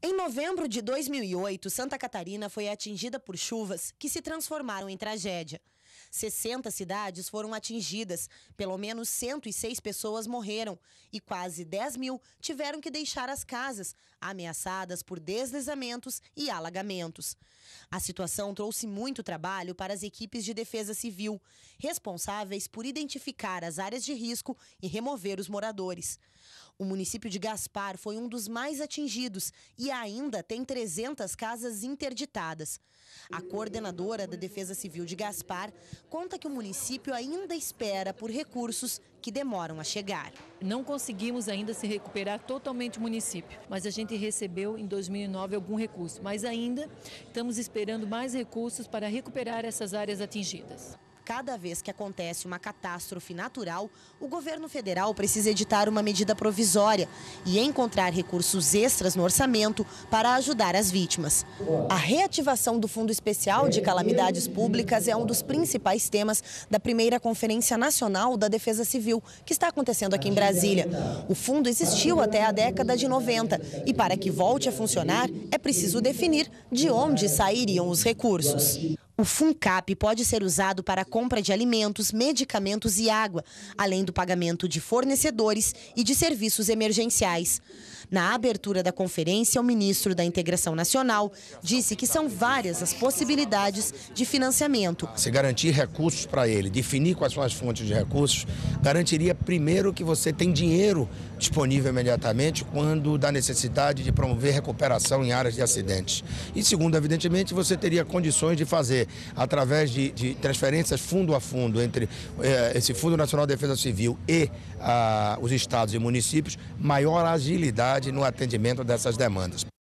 Em novembro de 2008, Santa Catarina foi atingida por chuvas que se transformaram em tragédia. 60 cidades foram atingidas, pelo menos 106 pessoas morreram e quase 10 mil tiveram que deixar as casas, ameaçadas por deslizamentos e alagamentos. A situação trouxe muito trabalho para as equipes de defesa civil, responsáveis por identificar as áreas de risco e remover os moradores. O município de Gaspar foi um dos mais atingidos e ainda tem 300 casas interditadas. A coordenadora da Defesa Civil de Gaspar conta que o município ainda espera por recursos que demoram a chegar. Não conseguimos ainda se recuperar totalmente o município, mas a gente recebeu em 2009 algum recurso. Mas ainda estamos esperando mais recursos para recuperar essas áreas atingidas. Cada vez que acontece uma catástrofe natural, o governo federal precisa editar uma medida provisória e encontrar recursos extras no orçamento para ajudar as vítimas. A reativação do Fundo Especial de Calamidades Públicas é um dos principais temas da primeira Conferência Nacional da Defesa Civil, que está acontecendo aqui em Brasília. O fundo existiu até a década de 90 e, para que volte a funcionar, é preciso definir de onde sairiam os recursos. O FUNCAP pode ser usado para a compra de alimentos, medicamentos e água, além do pagamento de fornecedores e de serviços emergenciais. Na abertura da conferência, o ministro da Integração Nacional disse que são várias as possibilidades de financiamento. Se garantir recursos para ele, definir quais são as fontes de recursos, garantiria primeiro que você tem dinheiro disponível imediatamente quando dá necessidade de promover recuperação em áreas de acidentes. E segundo, evidentemente, você teria condições de fazer, através de transferências fundo a fundo entre esse Fundo Nacional de Defesa Civil e os estados e municípios, maior agilidade no atendimento dessas demandas.